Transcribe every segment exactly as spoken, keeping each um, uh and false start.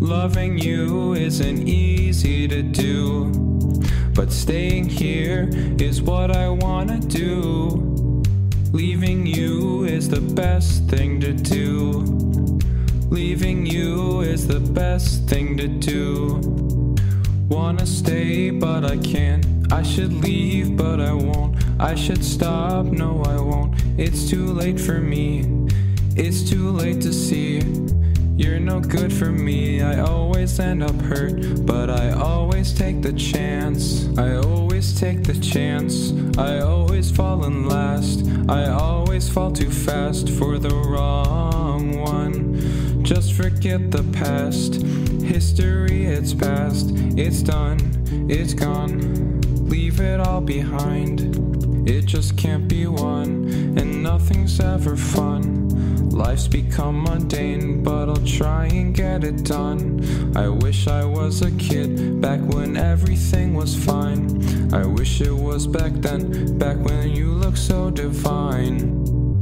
Loving you isn't easy to do, but staying here is what I wanna do. Leaving you is the best thing to do. Leaving you is the best thing to do. Wanna stay but I can't. I should leave but I won't. I should stop, no I won't. It's too late for me. It's too late to see. You're no good for me. I always end up hurt, but I always take the chance. I always take the chance. I always fall in last. I always fall too fast for the wrong one. Just forget the past. History, it's past. It's done, it's gone. Leave it all behind. It just can't be won, and nothing's ever fun. Life's become mundane, but I'll try and get it done. I wish I was a kid, back when everything was fine. I wish it was back then, back when you looked so divine.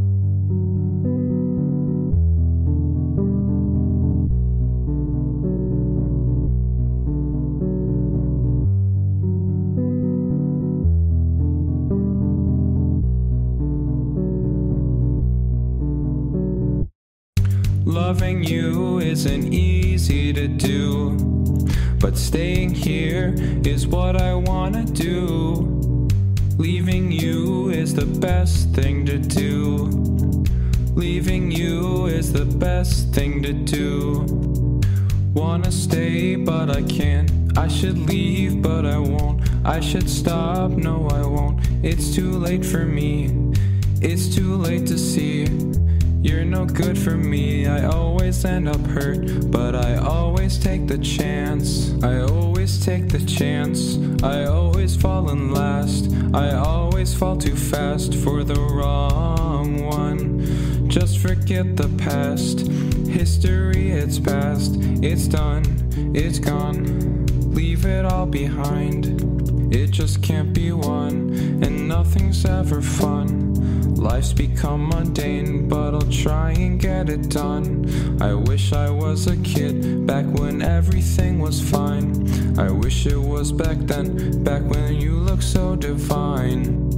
Loving you isn't easy to do, but staying here is what I wanna do. Leaving you is the best thing to do. Leaving you is the best thing to do. Wanna stay but I can't. I should leave but I won't. I should stop, no I won't. It's too late for me. It's too late to see. You're no good for me. I always end up hurt, but I always take the chance. I always take the chance. I always fall in last. I always fall too fast for the wrong one. Just forget the past. History, it's past. It's done, it's gone. Leave it all behind. It just can't be won, and nothing's ever fun. Life's become mundane, but I'll try and get it done. I wish I was a kid, back when everything was fine. I wish it was back then, back when you looked so divine.